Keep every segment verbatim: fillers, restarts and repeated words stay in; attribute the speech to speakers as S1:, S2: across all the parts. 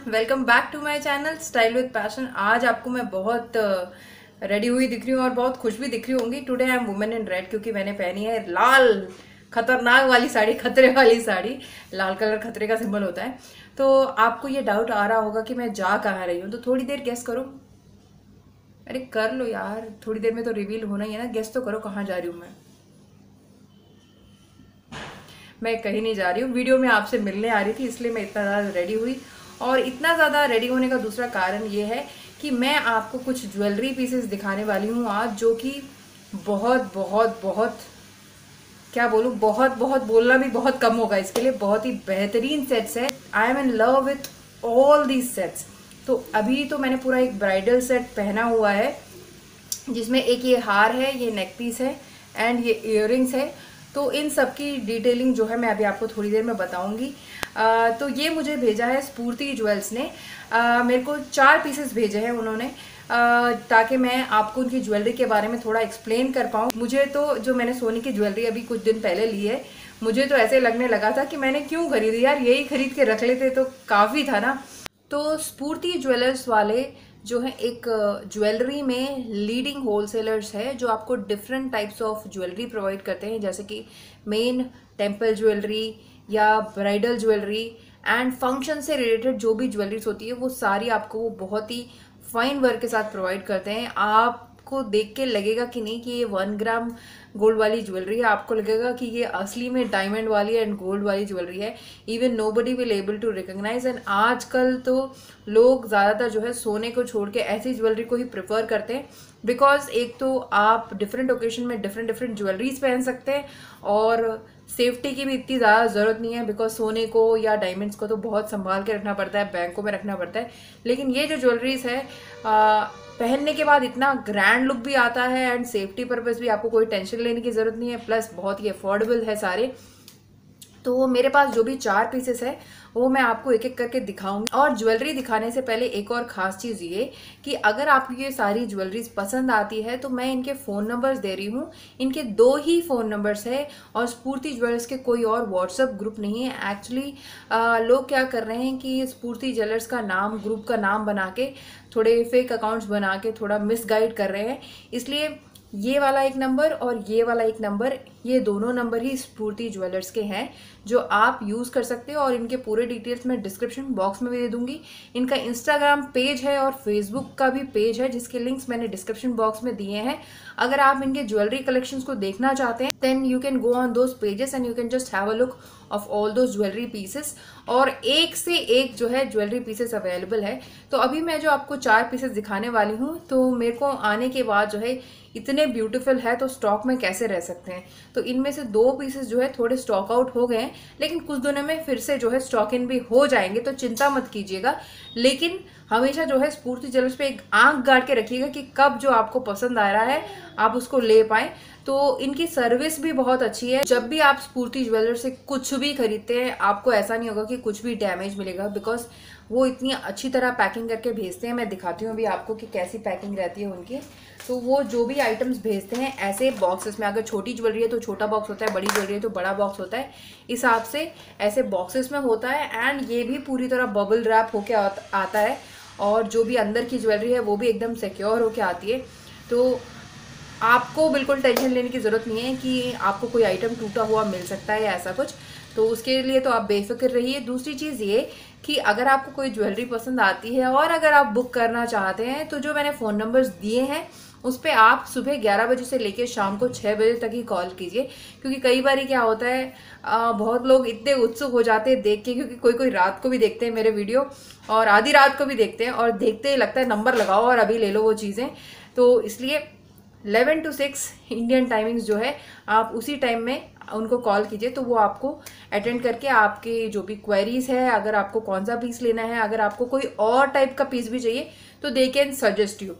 S1: Welcome back to my channel style with passion. आज आपको मैं बहुत रेडी हुई दिख रही हूँ और बहुत खुश भी दिख रही होंगी। Today I am women in red, क्योंकि मैंने पहनी है लाल खतरनाक वाली साड़ी, खतरे वाली साड़ी। लाल कलर खतरे का सिंबल होता है। तो आपको ये डाउट आ रहा होगा कि मैं जा कहाँ रही हूँ, तो थोड़ी देर गेस करो। अरे कर लो यार, थोड़ी देर में तो रिवील होना ही है ना। गेस तो करो कहाँ जा रही हूँ मैं। मैं कहीं नहीं जा रही हूँ, वीडियो में आपसे मिलने आ रही थी, इसलिए मैं इतना ज़्यादा रेडी हुई। और इतना ज़्यादा रेडी होने का दूसरा कारण ये है कि मैं आपको कुछ ज्वेलरी पीसेस दिखाने वाली हूँ आज, जो कि बहुत बहुत बहुत क्या बोलूँ, बहुत बहुत बोलना भी बहुत कम होगा इसके लिए। बहुत ही बेहतरीन सेट्स है। I am in love with all these sets. तो अभी तो मैंने पूरा एक ब्राइडल सेट पहना हुआ है, जिसमें एक ये हार है, ये नेक पीस है एंड ये इयररिंग्स है। तो इन सब की डिटेलिंग जो है मैं अभी आपको थोड़ी देर में बताऊंगी। आ, तो ये मुझे भेजा है स्पूर्थी ज्वेल्स ने। आ, मेरे को चार पीसेस भेजे हैं उन्होंने, आ, ताकि मैं आपको उनकी ज्वेलरी के बारे में थोड़ा एक्सप्लेन कर पाऊँ। मुझे तो जो मैंने सोने की ज्वेलरी अभी कुछ दिन पहले ली है, मुझे तो ऐसे लगने लगा था कि मैंने क्यों खरीदी यार, यही खरीद के रख लेते तो काफ़ी था ना। तो स्पूर्थी ज्वेलर्स वाले जो है एक ज्वेलरी में लीडिंग होलसेलर्स है, जो आपको different types of jewellery provide करते हैं, जैसे कि मेन टेम्पल ज्वेलरी या ब्राइडल ज्वेलरी एंड फंक्शन से रिलेटेड जो भी ज्वेलरीज होती है वो सारी आपको वो बहुत ही फाइन वर्क के साथ प्रोवाइड करते हैं। आपको देख के लगेगा कि नहीं कि ये वन ग्राम गोल्ड वाली ज्वेलरी है, आपको लगेगा कि ये असली में डायमंड वाली एंड गोल्ड वाली ज्वेलरी है। Even nobody will able to recognise. And आजकल तो लोग ज़्यादातर जो है सोने को छोड़ के ऐसी ज्वेलरी को ही प्रेफर करते हैं, बिकॉज एक तो आप डिफरेंट ओकेजन में डिफरेंट डिफरेंट ज्वेलरीज पहन सकते हैं और सेफ्टी की भी इतनी ज़्यादा ज़रूरत नहीं है, बिकॉज सोने को या डायमंड्स को तो बहुत संभाल के रखना पड़ता है, बैंकों में रखना पड़ता है। लेकिन ये जो ज्वेलरीज है आ, पहनने के बाद इतना ग्रैंड लुक भी आता है एंड सेफ्टी पर्पस भी आपको कोई टेंशन लेने की ज़रूरत नहीं है, प्लस बहुत ही अफोर्डेबल है सारे। तो मेरे पास जो भी चार पीसेस है वो मैं आपको एक एक करके दिखाऊंगी। और ज्वेलरी दिखाने से पहले एक और ख़ास चीज़ ये कि अगर आपको ये सारी ज्वेलरीज पसंद आती है तो मैं इनके फ़ोन नंबर्स दे रही हूँ। इनके दो ही फ़ोन नंबर्स है और स्पूर्थी ज्वेलर्स के कोई और व्हाट्सएप ग्रुप नहीं है। एक्चुअली लोग क्या कर रहे हैं कि स्पूर्थी ज्वेलर्स का नाम, ग्रुप का नाम बना के थोड़े फेक अकाउंट्स बना के थोड़ा मिसगाइड कर रहे हैं। इसलिए ये वाला एक नंबर और ये वाला एक नंबर, ये दोनों नंबर ही स्पूर्थी ज्वेलर्स के हैं, जो आप यूज़ कर सकते हो। और इनके पूरे डिटेल्स मैं डिस्क्रिप्शन बॉक्स में भी दे दूंगी। इनका इंस्टाग्राम पेज है और फेसबुक का भी पेज है, जिसके लिंक्स मैंने डिस्क्रिप्शन बॉक्स में दिए हैं। अगर आप इनके ज्वेलरी कलेक्शंस को देखना चाहते हैं then you can go on those pages and you can just have a look of all those jewellery pieces. और एक से एक जो है ज्वेलरी पीसेस अवेलेबल है। तो अभी मैं जो आपको चार पीसेस दिखाने वाली हूँ, तो मेरे को आने के बाद जो है इतने ब्यूटीफुल है तो स्टॉक में कैसे रह सकते हैं। तो इनमें से दो पीसेस जो है थोड़े स्टॉक आउट हो गए हैं, लेकिन कुछ दिनों में फिर से जो है स्टॉक इन भी हो जाएंगे, तो चिंता मत कीजिएगा। लेकिन हमेशा जो है स्पूर्थी ज्वेलर्स पे एक आंख गाड़ के रखिएगा कि कब जो आपको पसंद आ रहा है आप उसको ले पाएं। तो इनकी सर्विस भी बहुत अच्छी है। जब भी आप स्पूर्थी ज्वेलर्स से कुछ भी खरीदते हैं आपको ऐसा नहीं होगा कि कुछ भी डैमेज मिलेगा, बिकॉज वो इतनी अच्छी तरह पैकिंग करके भेजते हैं। मैं दिखाती हूँ अभी आपको कि कैसी पैकिंग रहती है उनकी। तो वो जो भी आइटम्स भेजते हैं ऐसे बॉक्सेस में, अगर छोटी ज्वेलरी है तो छोटा बॉक्स होता है, बड़ी ज्वेलरी है तो बड़ा बॉक्स होता है, इस हिसाब से ऐसे बॉक्सेस में होता है। एंड ये भी पूरी तरह बबल रैप होके आता है और जो भी अंदर की ज्वेलरी है वो भी एकदम सिक्योर होके आती है। तो आपको बिल्कुल टेंशन लेने की ज़रूरत नहीं है कि आपको कोई आइटम टूटा हुआ मिल सकता है या ऐसा कुछ, तो उसके लिए तो आप बेफिक्र रहिए। दूसरी चीज़ ये कि अगर आपको कोई ज्वेलरी पसंद आती है और अगर आप बुक करना चाहते हैं तो जो मैंने फ़ोन नंबर्स दिए हैं उस पर आप सुबह ग्यारह बजे से लेकर शाम को छः बजे तक ही कॉल कीजिए। क्योंकि कई बार क्या होता है, आ, बहुत लोग इतने उत्सुक हो जाते हैं देख के, क्योंकि कोई कोई रात को भी देखते हैं मेरे वीडियो और आधी रात को भी देखते हैं, और देखते ही लगता है नंबर लगाओ और अभी ले लो वो चीज़ें। तो इसलिए eleven to six Indian timings जो है आप उसी टाइम में उनको कॉल कीजिए, तो वो आपको अटेंड करके आपकी जो भी क्वेरीज है, अगर आपको कौन सा पीस लेना है, अगर आपको कोई और टाइप का पीस भी चाहिए तो दे कैन सजेस्ट यू।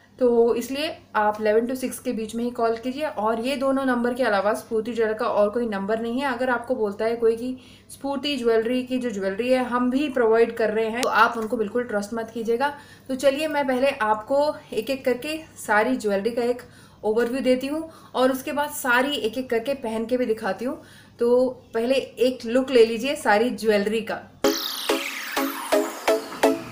S1: तो इसलिए आप इलेवन टू सिक्स के बीच में ही कॉल कीजिए। और ये दोनों नंबर के अलावा स्पूर्थी ज्वेलर का और कोई नंबर नहीं है। अगर आपको बोलता है कोई कि स्पूर्थी ज्वेलरी की जो ज्वेलरी है हम भी प्रोवाइड कर रहे हैं, तो आप उनको बिल्कुल ट्रस्ट मत कीजिएगा। तो चलिए मैं पहले आपको एक एक करके सारी ज्वेलरी का एक ओवरव्यू देती हूँ और उसके बाद सारी एक एक करके पहन के भी दिखाती हूँ। तो पहले एक लुक ले लीजिए सारी ज्वेलरी का।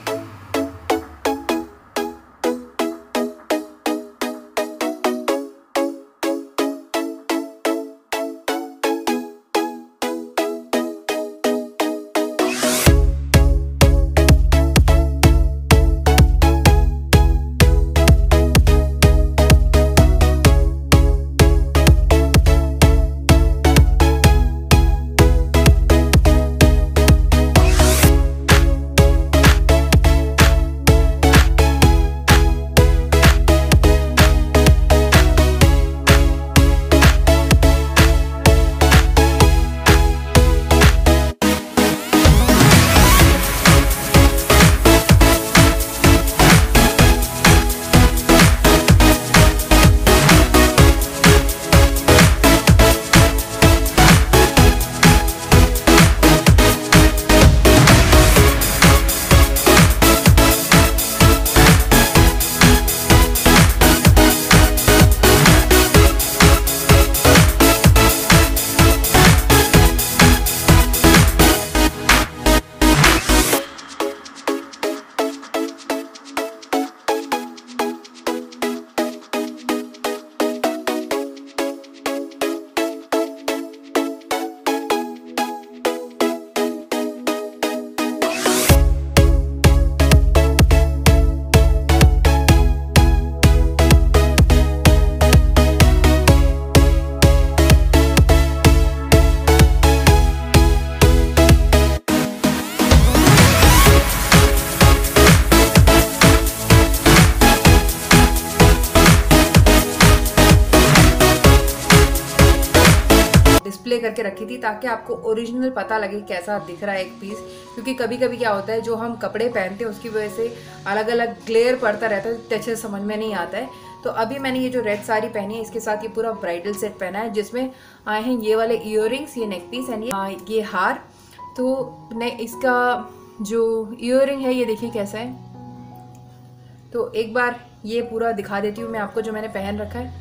S1: डिस्प्ले करके रखी थी ताकि आपको ओरिजिनल पता लगे कैसा दिख रहा है एक पीस, क्योंकि कभी कभी क्या होता है जो हम कपड़े पहनते हैं उसकी वजह से अलग अलग ग्लेयर पड़ता रहता है, तो अच्छे समझ में नहीं आता है। तो अभी मैंने ये जो रेड साड़ी पहनी है इसके साथ ये पूरा ब्राइडल सेट पहना है, जिसमें आए हैं ये वाले इयररिंग्स, ये नेक पीस एंड ये ये हार। तो ने इसका जो इयररिंग है ये देखिए कैसा है। तो एक बार ये पूरा दिखा देती हूँ मैं आपको जो मैंने पहन रखा है।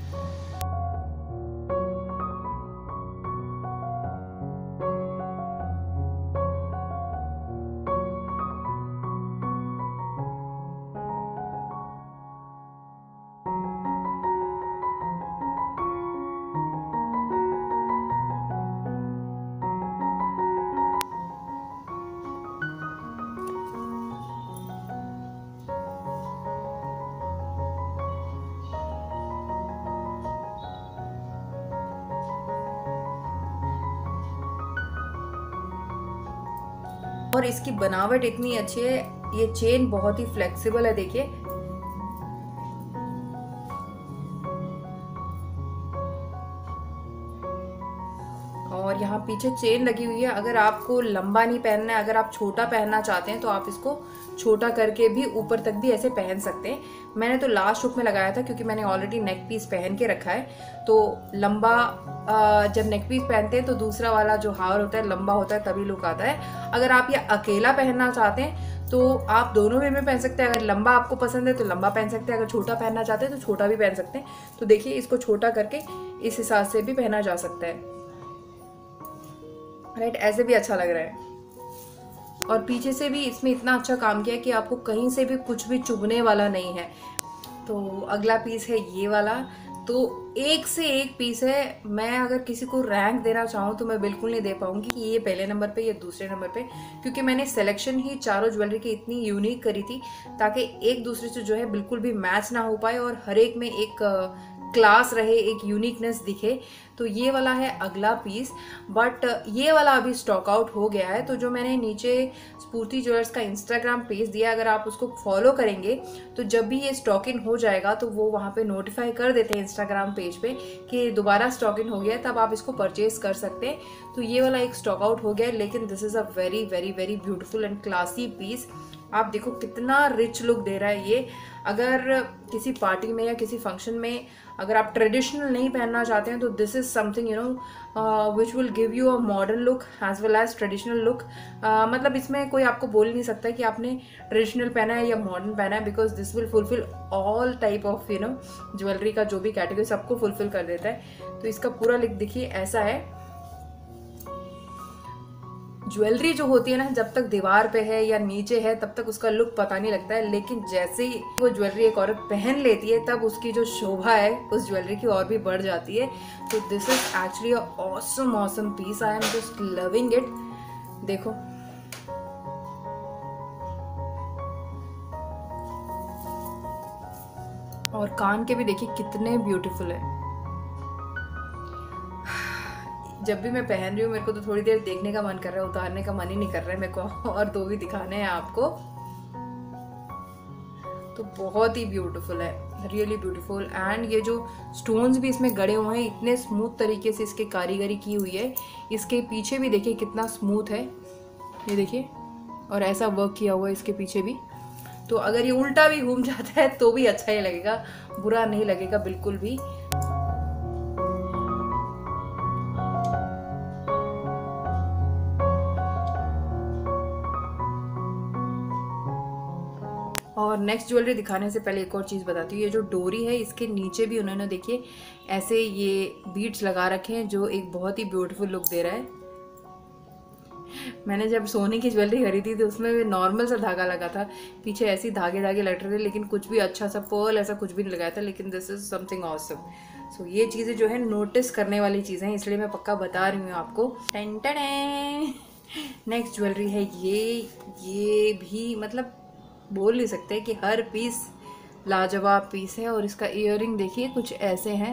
S1: और इसकी बनावट इतनी अच्छी है, ये चेन बहुत ही फ्लेक्सिबल है देखिए। और यहाँ पीछे चेन लगी हुई है। अगर आपको लंबा नहीं पहनना है, अगर आप छोटा पहनना चाहते हैं तो आप इसको छोटा करके भी ऊपर तक भी ऐसे पहन सकते हैं। मैंने तो लास्ट हुक में लगाया था क्योंकि मैंने ऑलरेडी नेक पीस पहन के रखा है। तो लंबा जब नेक पीस पहनते हैं तो दूसरा वाला जो हार होता है लंबा होता है, तभी लुक आता है। अगर आप ये अकेला पहनना चाहते हैं तो आप दोनों वे में पहन सकते हैं। अगर लंबा आपको पसंद है तो लंबा पहन सकते हैं, अगर छोटा पहनना चाहते हैं तो छोटा भी पहन सकते हैं। तो देखिए इसको छोटा करके इस हिसाब से भी पहना जा सकता है, राइट, ऐसे भी अच्छा लग रहा है। और पीछे से भी इसमें इतना अच्छा काम किया है कि आपको कहीं से भी कुछ भी चुभने वाला नहीं है। तो अगला पीस है ये वाला। तो एक से एक पीस है। मैं अगर किसी को रैंक देना चाहूँ तो मैं बिल्कुल नहीं दे पाऊंगी कि ये पहले नंबर पे या दूसरे नंबर पे, क्योंकि मैंने सिलेक्शन ही चारों ज्वेलरी की इतनी यूनिक करी थी ताकि एक दूसरे से जो है बिल्कुल भी मैच ना हो पाए और हर एक में एक क्लास रहे, एक यूनिकनेस दिखे। तो ये वाला है अगला पीस, बट ये वाला अभी स्टॉक आउट हो गया है। तो जो मैंने नीचे स्फूर्ति ज्वेलर्स का इंस्टाग्राम पेज दिया, अगर आप उसको फॉलो करेंगे तो जब भी ये स्टॉक इन हो जाएगा तो वो वहाँ पे नोटिफाई कर देते हैं इंस्टाग्राम पेज पे कि दोबारा स्टॉक इन हो गया है, तब आप इसको परचेज कर सकते हैं। तो ये वाला एक स्टॉक आउट हो गया है, लेकिन this is a very very very beautiful and classy piece. आप देखो कितना रिच लुक दे रहा है ये। अगर किसी पार्टी में या किसी फंक्शन में अगर आप ट्रेडिशनल नहीं पहनना चाहते हैं तो this is something you know which will give you a modern look as well as traditional look. मतलब इसमें कोई आपको बोल नहीं सकता कि आपने ट्रेडिशनल पहना है या मॉडर्न पहना है, because this will fulfil all type of you know jewellery का जो भी कैटेगरी सबको फुलफिल कर देता है। तो इसका पूरा लुक देखिए ऐसा है। ज्वेलरी जो होती है ना, जब तक दीवार पे है या नीचे है तब तक उसका लुक पता नहीं लगता है, लेकिन जैसे ही वो ज्वेलरी एक औरत पहन लेती है तब उसकी जो शोभा है उस ज्वेलरी की और भी बढ़ जाती है। तो this is actually a awesome awesome piece. I am just loving it. देखो और कान के भी देखिए कितने ब्यूटीफुल है। जब भी मैं पहन रही हूँ मेरे को तो थोड़ी देर देखने का मन कर रहा है, उतारने का मन ही नहीं कर रहा है मेरे को, और दो भी दिखाने हैं आपको। तो बहुत ही ब्यूटीफुल है, रियली ब्यूटीफुल। एंड ये जो स्टोन्स भी इसमें गड़े हुए हैं, इतने स्मूथ तरीके से इसके कारीगरी की हुई है। इसके पीछे भी देखिए कितना स्मूथ है, ये देखिए, और ऐसा वर्क किया हुआ है इसके पीछे भी। तो अगर ये उल्टा भी घूम जाता है तो भी अच्छा ही लगेगा, बुरा नहीं लगेगा बिल्कुल भी। और नेक्स्ट ज्वेलरी दिखाने से पहले एक और चीज़ बताती हूँ। ये जो डोरी है इसके नीचे भी उन्होंने देखिए ऐसे ये बीड्स लगा रखे हैं जो एक बहुत ही ब्यूटीफुल लुक दे रहा है। मैंने जब सोने की ज्वेलरी खरीदी थी उसमें भी नॉर्मल सा धागा लगा था, पीछे ऐसे धागे धागे लट रहे थे, लेकिन कुछ भी अच्छा सा पर्ल ऐसा कुछ भी नहीं लगाया था। लेकिन this is something awesome. So ये चीज़ें जो है नोटिस करने वाली चीज़ें हैं, इसलिए मैं पक्का बता रही हूँ आपको। नेक्स्ट ज्वेलरी है ये ये भी मतलब बोल नहीं सकते कि हर पीस लाजवाब पीस है। और इसका इयररिंग देखिए कुछ ऐसे हैं,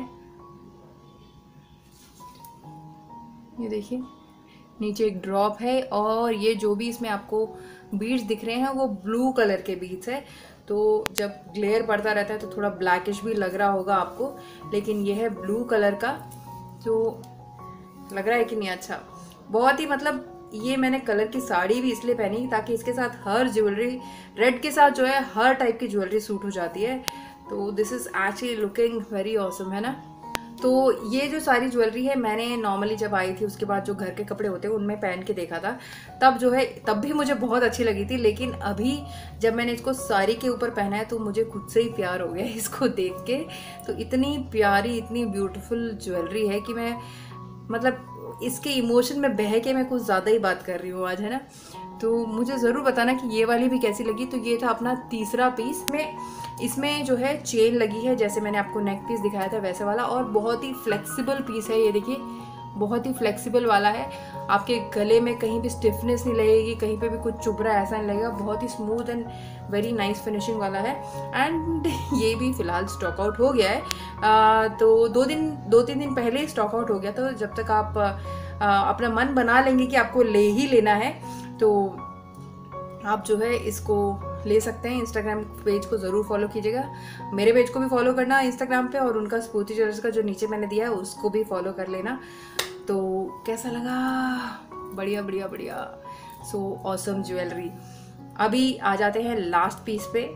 S1: ये देखिए नीचे एक ड्रॉप है, और ये जो भी इसमें आपको बीड्स दिख रहे हैं वो ब्लू कलर के बीड्स है। तो जब ग्लेयर पड़ता रहता है तो थोड़ा ब्लैकिश भी लग रहा होगा आपको, लेकिन ये है ब्लू कलर का। तो लग रहा है कि नहीं? अच्छा, बहुत ही मतलब ये मैंने कलर की साड़ी भी इसलिए पहनी ताकि इसके साथ हर ज्वेलरी, रेड के साथ जो है हर टाइप की ज्वेलरी सूट हो जाती है। तो this is actually looking very awesome, है ना। तो ये जो सारी ज्वेलरी है मैंने नॉर्मली जब आई थी उसके बाद जो घर के कपड़े होते हैं उनमें पहन के देखा था, तब जो है तब भी मुझे बहुत अच्छी लगी थी, लेकिन अभी जब मैंने इसको साड़ी के ऊपर पहना है तो मुझे खुद से ही प्यार हो गया इसको देख के। तो इतनी प्यारी, इतनी ब्यूटीफुल ज्वेलरी है कि मैं मतलब इसके इमोशन में बह के मैं कुछ ज़्यादा ही बात कर रही हूँ आज, है ना। तो मुझे ज़रूर बताना कि ये वाली भी कैसी लगी। तो ये था अपना तीसरा पीस में, इसमें जो है चेन लगी है जैसे मैंने आपको नेक पीस दिखाया था वैसे वाला, और बहुत ही फ्लेक्सिबल पीस है। ये देखिए बहुत ही फ्लेक्सिबल वाला है, आपके गले में कहीं भी स्टिफनेस नहीं लगेगी, कहीं पे भी कुछ चुभ रहा है ऐसा नहीं लगेगा। बहुत ही smooth and very nice finishing वाला है। एंड ये भी फिलहाल स्टॉक आउट हो गया है। आ, तो दो दिन दो तीन दिन पहले ही स्टॉक आउट हो गया। तो जब तक आप आ, अपना मन बना लेंगे कि आपको ले ही लेना है तो आप जो है इसको ले सकते हैं। इंस्टाग्राम पेज को ज़रूर फॉलो कीजिएगा, मेरे पेज को भी फॉलो करना इंस्टाग्राम पे, और उनका स्पूर्थी ज्वेलर्स का जो नीचे मैंने दिया है उसको भी फॉलो कर लेना। तो कैसा लगा? बढ़िया बढ़िया बढ़िया। So awesome jewellery. अभी आ जाते हैं लास्ट पीस पे।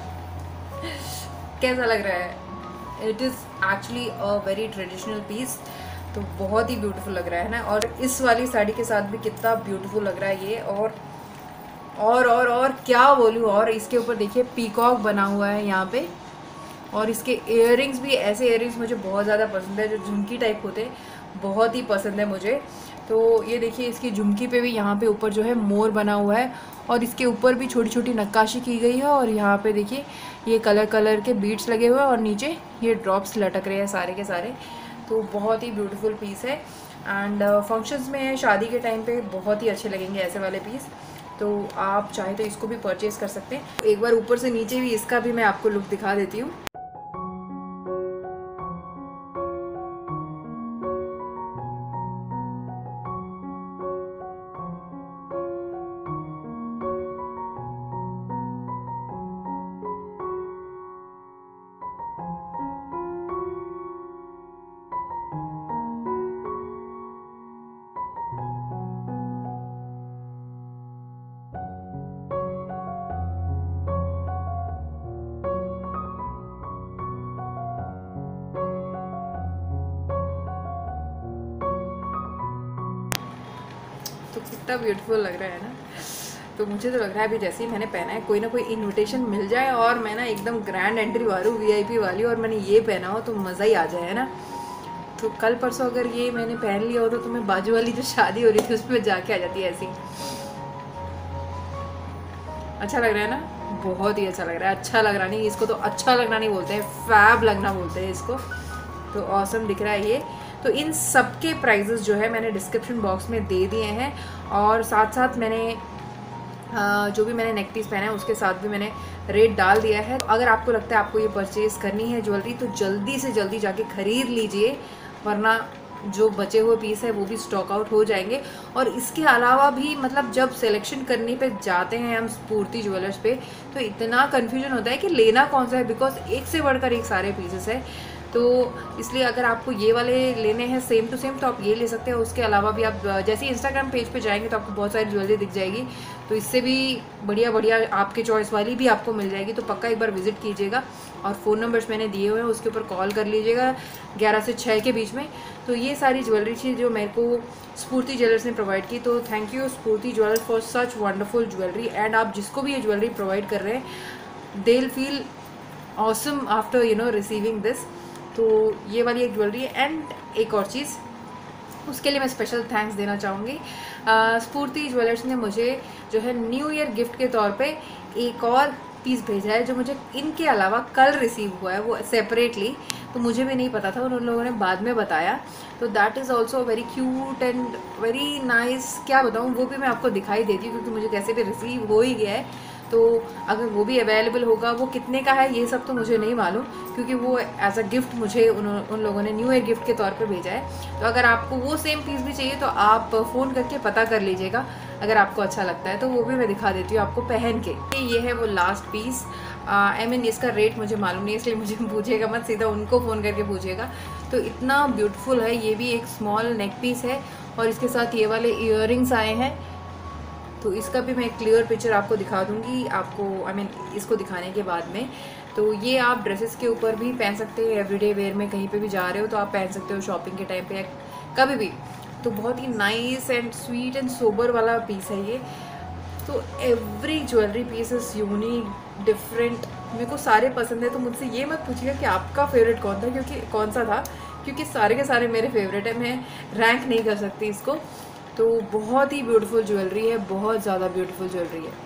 S1: कैसा लग रहा है? It is actually a very traditional piece, तो बहुत ही ब्यूटीफुल लग रहा है ना। और इस वाली साड़ी के साथ भी कितना ब्यूटीफुल लग रहा है ये। और और और और क्या बोलूँ, और इसके ऊपर देखिए पीकॉक बना हुआ है यहाँ पे, और इसके इयररिंग्स भी ऐसे इयररिंग्स मुझे बहुत ज़्यादा पसंद है, जो झुमकी टाइप होते हैं, बहुत ही पसंद है मुझे। तो ये देखिए इसकी झुमकी पे भी यहाँ पे ऊपर जो है मोर बना हुआ है, और इसके ऊपर भी छोटी छोटी नक्काशी की गई है, और यहाँ पे देखिए ये कलर कलर के बीड्स लगे हुए हैं, और नीचे ये ड्रॉप्स लटक रहे हैं सारे के सारे। तो बहुत ही ब्यूटीफुल पीस है। एंड फंक्शंस में, शादी के टाइम पे बहुत ही अच्छे लगेंगे ऐसे वाले पीस। तो आप चाहे तो इसको भी परचेज़ कर सकते हैं। एक बार ऊपर से नीचे भी इसका भी मैं आपको लुक दिखा देती हूँ। तो कितना ब्यूटीफुल लग रहा है ना। तो मुझे तो लग रहा है अभी जैसे ही मैंने पहना है कोई ना कोई इनविटेशन मिल जाए और मैं ना एकदम ग्रैंड एंट्री वालू वीआईपी वाली, और मैंने ये पहना हो तो मज़ा ही आ जाए, है ना। तो कल परसों अगर ये मैंने पहन लिया हो तो मैं बाजू वाली जो शादी हो रही थी उसमें जाके आ जाती है ऐसी। अच्छा लग रहा है ना, बहुत ही अच्छा लग रहा है। अच्छा लग रहा नहीं, इसको तो अच्छा लगना नहीं बोलते हैं, फैब लगना बोलते हैं इसको। तो ऑसम दिख रहा है ये। तो इन सब के प्राइजेस जो है मैंने डिस्क्रिप्शन बॉक्स में दे दिए हैं, और साथ साथ मैंने जो भी मैंने नेक पीस पहना है उसके साथ भी मैंने रेट डाल दिया है। तो अगर आपको लगता है आपको ये परचेज़ करनी है ज्वेलरी तो जल्दी से जल्दी जाके ख़रीद लीजिए, वरना जो बचे हुए पीस है वो भी स्टॉक आउट हो जाएंगे। और इसके अलावा भी मतलब जब सिलेक्शन करने पे जाते हैं हम स्फूर्ति ज्वेलर्स पे तो इतना कन्फ्यूजन होता है कि लेना कौन सा है, बिकॉज एक से बढ़कर एक सारे पीसेस है। तो इसलिए अगर आपको ये वाले लेने हैं सेम टू सेम तो आप ये ले सकते हैं। उसके अलावा भी आप जैसे इंस्टाग्राम पेज पे जाएंगे तो आपको बहुत सारी ज्वेलरी दिख जाएगी, तो इससे भी बढ़िया बढ़िया आपके चॉइस वाली भी आपको मिल जाएगी। तो पक्का एक बार विजिट कीजिएगा, और फ़ोन नंबर्स मैंने दिए हुए हैं उसके ऊपर कॉल कर लीजिएगा ग्यारह से छः के बीच में। तो ये सारी ज्वेलरी थी जो मेरे को स्फूर्ति ज्वेलर्स ने प्रोवाइड की। तो thank you Sphurti jewellers for such wonderful jewellery. And आप जिसको भी ये ज्वेलरी प्रोवाइड कर रहे हैं they will feel awesome after you know receiving this. तो ये वाली एक ज्वेलरी है। एंड एक और चीज़, उसके लिए मैं स्पेशल थैंक्स देना चाहूँगी। स्फूर्ति ज्वेलर्स ने मुझे जो है न्यू ईयर गिफ्ट के तौर पे एक और पीस भेजा है जो मुझे इनके अलावा कल रिसीव हुआ है, वो सेपरेटली, तो मुझे भी नहीं पता था और उन लोगों ने बाद में बताया। तो that is also very cute and very nice. क्या बताऊँ, वो भी मैं आपको दिखाई देती हूँ क्योंकि मुझे कैसे भी रिसीव हो ही गया है। तो अगर वो भी अवेलेबल होगा, वो कितने का है ये सब तो मुझे नहीं मालूम क्योंकि वो एज अ गिफ्ट मुझे उन उन लोगों ने न्यू ईयर गिफ्ट के तौर पे भेजा है। तो अगर आपको वो सेम पीस भी चाहिए तो आप फ़ोन करके पता कर लीजिएगा, अगर आपको अच्छा लगता है तो वो भी मैं दिखा देती हूँ आपको पहन के। ये है वो लास्ट पीस। आई मीन इसका रेट मुझे मालूम नहीं है इसलिए मुझे पूछिएगा मत, सीधा उनको फ़ोन करके पूछिएगा। तो इतना ब्यूटीफुल है। ये भी एक स्मॉल नेक पीस है और इसके साथ ये वाले इयररिंग्स आए हैं। तो इसका भी मैं क्लियर पिक्चर आपको दिखा दूंगी आपको, आई I मीन mean, इसको दिखाने के बाद में। तो ये आप ड्रेसेस के ऊपर भी पहन सकते हैं, एवरीडे वेयर में कहीं पे भी जा रहे हो तो आप पहन सकते हो, शॉपिंग के टाइम पे या कभी भी। तो बहुत ही nice and sweet and sober वाला पीस है ये। तो every jewellery piece is unique, different, मेरे को सारे पसंद है। तो मुझसे ये मत पूछिएगा कि आपका फेवरेट कौन था, क्योंकि कौन सा था, क्योंकि सारे के सारे मेरे फेवरेट है, मैं रैंक नहीं कर सकती इसको। तो बहुत ही ब्यूटीफुल ज्वेलरी है, बहुत ज़्यादा ब्यूटीफुल ज्वेलरी है।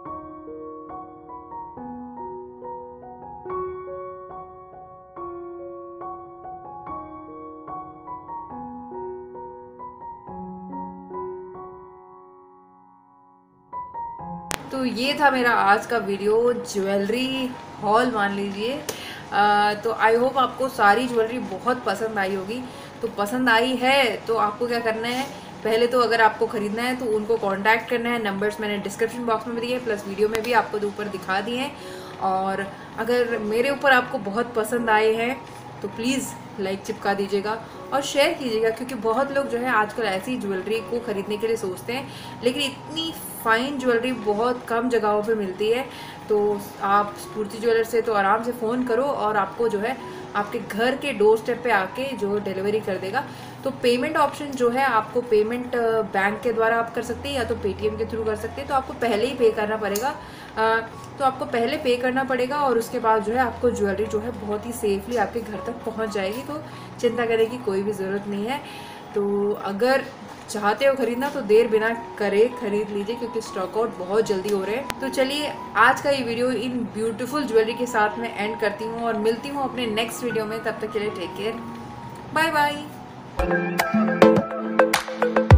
S1: तो ये था मेरा आज का वीडियो, ज्वेलरी हॉल मान लीजिए। तो आई होप आपको सारी ज्वेलरी बहुत पसंद आई होगी। तो पसंद आई है तो आपको क्या करना है, पहले तो अगर आपको ख़रीदना है तो उनको कांटेक्ट करना है। नंबर्स मैंने डिस्क्रिप्शन बॉक्स में भी दिए, प्लस वीडियो में भी आपको ऊपर दिखा दिए हैं। और अगर मेरे ऊपर आपको बहुत पसंद आए हैं तो प्लीज़ लाइक चिपका दीजिएगा और शेयर कीजिएगा, क्योंकि बहुत लोग जो है आजकल ऐसी ज्वेलरी को ख़रीदने के लिए सोचते हैं, लेकिन इतनी फ़ाइन ज्वेलरी बहुत कम जगहों पे मिलती है। तो आप स्फूर्ति ज्वेलर से तो आराम से फ़ोन करो और आपको जो है आपके घर के डोर स्टेप पे आके जो डिलीवरी कर देगा। तो पेमेंट ऑप्शन जो है, आपको पेमेंट बैंक के द्वारा आप कर सकते हैं या तो पेटीएम के थ्रू कर सकते हैं। तो आपको पहले ही पे करना पड़ेगा, तो आपको पहले पे करना पड़ेगा और उसके बाद जो है आपको ज्वेलरी जो है बहुत ही सेफली आपके घर तक पहुंच जाएगी। तो चिंता करने की कोई भी ज़रूरत नहीं है। तो अगर चाहते हो खरीदना तो देर बिना करे खरीद लीजिए, क्योंकि स्टॉक आउट बहुत जल्दी हो रहे हैं। तो चलिए आज का ये वीडियो इन ब्यूटीफुल ज्वेलरी के साथ मैं एंड करती हूँ और मिलती हूँ अपने नेक्स्ट वीडियो में। तब तक के लिए टेक केयर, बाय बाय।